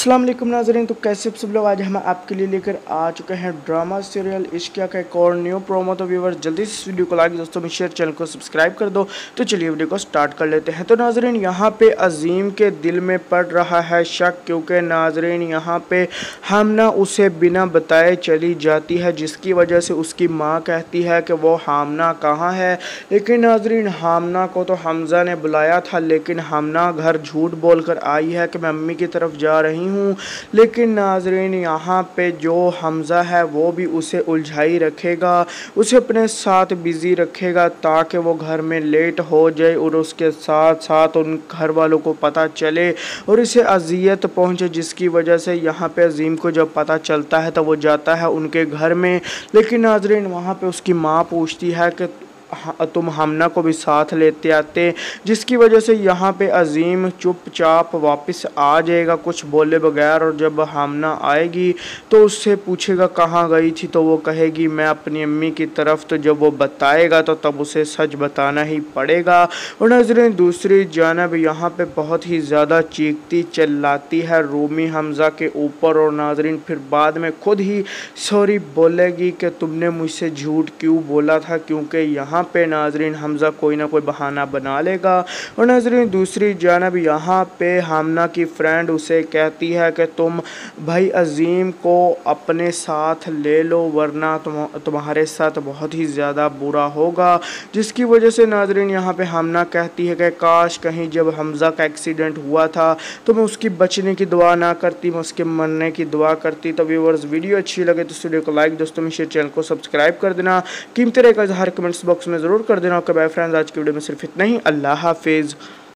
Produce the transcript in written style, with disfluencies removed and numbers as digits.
अस्सलाम वालेकुम नाज़रीन, तो कैसे सब लोग। आज हम आपके लिए लेकर आ चुके हैं ड्रामा सीरियल इश्किया का एक और न्यू प्रोमो। तो व्यूअर्स जल्दी से इस वीडियो को लाइक दोस्तों में शेयर, चैनल को सब्सक्राइब कर दो। तो चलिए वीडियो को स्टार्ट कर लेते हैं। तो नाज़रीन यहाँ पे अजीम के दिल में पड़ रहा है शक, क्योंकि नाज़रीन यहाँ पे हमना उसे बिना बताए चली जाती है, जिसकी वजह से उसकी माँ कहती है कि वो हमना कहाँ है। लेकिन नाज़रीन हमना को तो हमज़ा ने बुलाया था, लेकिन हमना घर झूठ बोल कर आई है कि मैं अम्मी की तरफ जा रही हूँ। लेकिन नाज़रीन यहाँ पे जो हमज़ा है वो भी उसे उलझाई रखेगा, उसे अपने साथ बिज़ी रखेगा ताकि वो घर में लेट हो जाए और उसके साथ साथ उन घर वालों को पता चले और इसे अजियत पहुँचे, जिसकी वजह से यहाँ पे अजीम को जब पता चलता है तो वो जाता है उनके घर में। लेकिन नाज़रीन वहाँ पे उसकी माँ पूछती है कि तुम हमना को भी साथ लेते आते, जिसकी वजह से यहाँ पे अजीम चुपचाप वापस आ जाएगा कुछ बोले बगैर। और जब हमना आएगी तो उससे पूछेगा कहाँ गई थी, तो वो कहेगी मैं अपनी अम्मी की तरफ। तो जब वो बताएगा तो तब उसे सच बताना ही पड़ेगा। और नाज़रीन दूसरी जानब यहाँ पे बहुत ही ज़्यादा चीखती चिल्लाती है रूमी हमज़ा के ऊपर, और नाज़रीन फिर बाद में खुद ही सॉरी बोलेगी कि तुमने मुझसे झूठ क्यों बोला था, क्योंकि यहाँ पे नाज़रीन हमज़ा कोई ना कोई बहाना बना लेगा। और नाज़रीन दूसरी जानब यहाँ पे हमना की फ्रेंड उसे कहती है कि तुम भाई अजीम को अपने साथ ले लो, वरना तुम्हारे साथ बहुत ही ज़्यादा बुरा होगा। जिसकी वजह से नाज़रीन यहाँ पे हमना कहती है कि काश कहीं जब हमज़ा का एक्सीडेंट हुआ था तो मैं उसकी बचने की दुआ ना करती, मैं उसके मरने की दुआ करती। तो व्यूअर्स वीडियो अच्छी लगे तो इस वीडियो को लाइक दोस्तों में शेयर, चैनल को सब्सक्राइब कर देना। कीमती रहेगा इजहार कमेंट्स बॉक्स में ज़रूर कर देना। ओके बाय फ्रेंड्स, आज की वीडियो में सिर्फ इतना ही। अल्लाह हाफिज़।